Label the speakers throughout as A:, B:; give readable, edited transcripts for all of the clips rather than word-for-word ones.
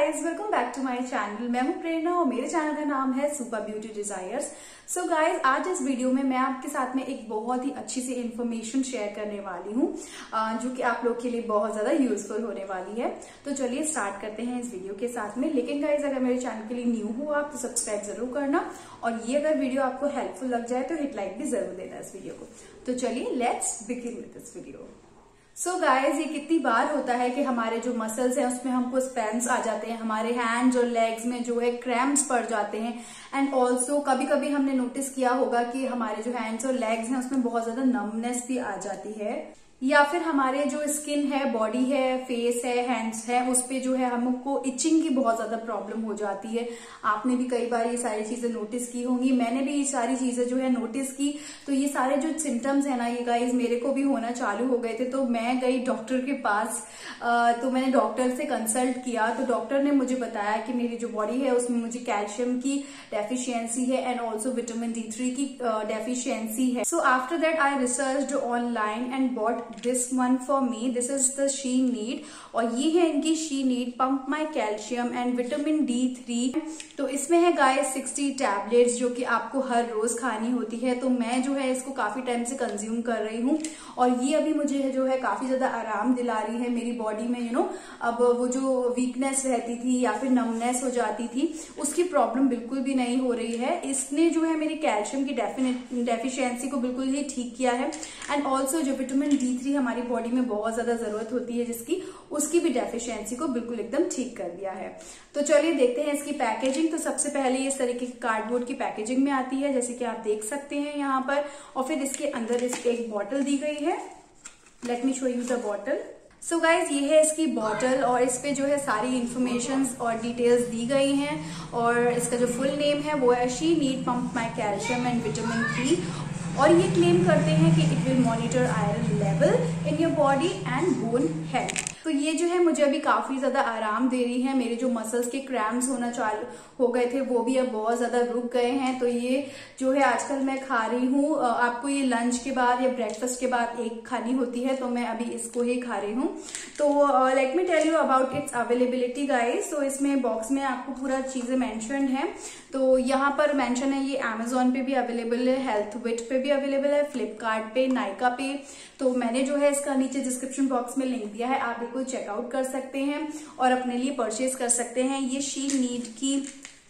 A: Guys, welcome back to my channel. मैं हूं प्रेरणा और मेरे चैनल का नाम है super beauty desires. So guys, आज इस वीडियो में मैं आपके साथ में एक बहुत ही अच्छी सी इन्फॉर्मेशन शेयर करने वाली हूं जो कि आप लोग के लिए बहुत ज्यादा यूजफुल होने वाली है। तो चलिए स्टार्ट करते हैं इस वीडियो के साथ में। लेकिन गाइज, अगर मेरे चैनल के लिए न्यू हो आप तो सब्सक्राइब जरूर करना, और ये अगर वीडियो आपको हेल्पफुल लग जाए तो हिट लाइक भी जरूर देना इस वीडियो को। तो चलिए let's begin with this video. So guys, ये कितनी बार होता है कि हमारे जो मसल्स हैं उसमें हमको स्पैम्स आ जाते हैं, हमारे हैंड्स और लेग्स में जो है क्रैम्प्स पड़ जाते हैं। एंड ऑल्सो कभी कभी हमने नोटिस किया होगा कि हमारे जो हैंड्स और लेग्स हैं उसमें बहुत ज्यादा नमनेस भी आ जाती है, या फिर हमारे जो स्किन है, बॉडी है, फेस है, हैंड्स है, उस पे जो है हमको इचिंग की बहुत ज्यादा प्रॉब्लम हो जाती है। आपने भी कई बार ये सारी चीजें नोटिस की होंगी, मैंने भी ये सारी चीजें जो है नोटिस की। तो ये सारे जो सिम्टम्स है ना, ये गाइस मेरे को भी होना चालू हो गए थे। तो मैं गई डॉक्टर के पास, तो मैंने डॉक्टर से कंसल्ट किया। तो डॉक्टर ने मुझे बताया कि मेरी जो बॉडी है उसमें मुझे कैल्शियम की डेफिशिएंसी है एंड ऑल्सो विटामिन D3 की डेफिशिएंसी है। So after that I researched online and bought this one for me. This is the She Need, और ये है इनकी She Need pump my calcium and vitamin D3। तो इसमें है गाइस 60 टैबलेट्स जो कि आपको हर रोज खानी होती है। तो मैं जो है इसको काफी टाइम से कंज्यूम कर रही हूँ, और ये अभी मुझे जो है काफी ज्यादा आराम दिला रही है मेरी बॉडी में। अब वो जो वीकनेस रहती थी या फिर नमनेस हो जाती थी, उसकी प्रॉब्लम बिल्कुल भी नहीं हो रही है। इसने जो है मेरी कैल्शियम की डेफिशिएंसी को बिल्कुल ही ठीक किया है। एंड ऑल्सो जो विटामिन D3 हमारी बॉडी में बहुत ज्यादा जरूरत होती है जिसकी, उसकी भी डेफिशिएंसी को बिल्कुल एकदम ठीक कर दिया है। तो चलिए देखते हैं इसकी पैकेजिंग। तो सबसे पहले इस तरीके की कार्डबोर्ड की पैकेजिंग में आती है, जैसे कि आप देख सकते हैं यहाँ पर। और फिर इसके अंदर इसकी एक बॉटल दी गई है। Let me show you the bottle. So guys, ये है इसकी बॉटल, और इस पे जो है सारी इंफॉर्मेशन और डिटेल्स दी गई हैं। और इसका जो फुल नेम है वो है She Need pump my calcium and vitamin D। और ये क्लेम करते हैं कि it will monitor iron level in your body and bone health. तो ये जो है मुझे अभी काफी ज्यादा आराम दे रही है। मेरे जो मसल्स के क्रैम्प्स होना चालू हो गए थे वो भी अब बहुत ज्यादा रुक गए हैं। तो ये जो है आजकल मैं खा रही हूँ। आपको ये लंच के बाद या ब्रेकफास्ट के बाद एक खानी होती है, तो मैं अभी इसको ही खा रही हूँ। तो let me tell you about its availability guys. तो इसमें बॉक्स में आपको पूरा चीजें मेंशन्ड है। तो यहाँ पर मेंशन है, ये Amazon पे भी अवेलेबल है, हेल्थविट पे भी अवेलेबल है, फ्लिपकार्ट पे, नायका पे। तो मैंने जो है इसका नीचे डिस्क्रिप्शन बॉक्स में लिंक दिया है, आप बिल्कुल चेकआउट कर सकते हैं और अपने लिए परचेज कर सकते हैं ये शी नीड की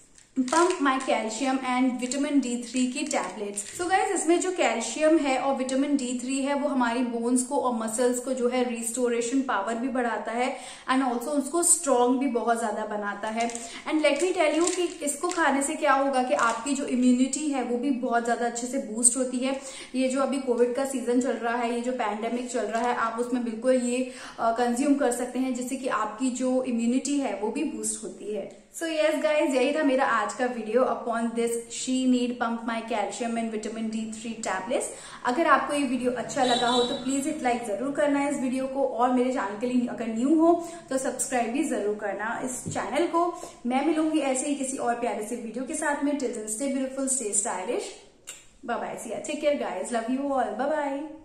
A: pump my calcium and vitamin D3 की टैबलेट्स। सो गाइज, इसमें जो कैल्शियम है और विटामिन D3 है वो हमारी बोन्स को और मसल्स को जो है रिस्टोरेशन पावर भी बढ़ाता है एंड ऑल्सो उसको स्ट्रॉन्ग भी बहुत ज्यादा बनाता है। And let me tell you कि इसको खाने से क्या होगा कि आपकी जो इम्यूनिटी है वो भी बहुत ज्यादा अच्छे से बूस्ट होती है। ये जो अभी कोविड का सीजन चल रहा है, ये जो पैंडेमिक चल रहा है, आप उसमें बिल्कुल ये कंज्यूम कर सकते हैं, जिससे कि आपकी जो इम्यूनिटी है वो भी बूस्ट होती है। सो यस गाइज, यही था मेरा आज का video upon this She Need pump my calcium and vitamin D3 tablets. अगर आपको ये वीडियो अच्छा लगा हो तो प्लीज हिट लाइक जरूर करना है इस वीडियो को, और मेरे चैनल के लिए अगर न्यू हो तो सब्सक्राइब भी जरूर करना इस चैनल को। मैं मिलूंगी ऐसे ही किसी और प्यारे से वीडियो के साथ में। Till then stay beautiful, stay stylish, bye bye, see ya, take care guys, love you all, bye bye.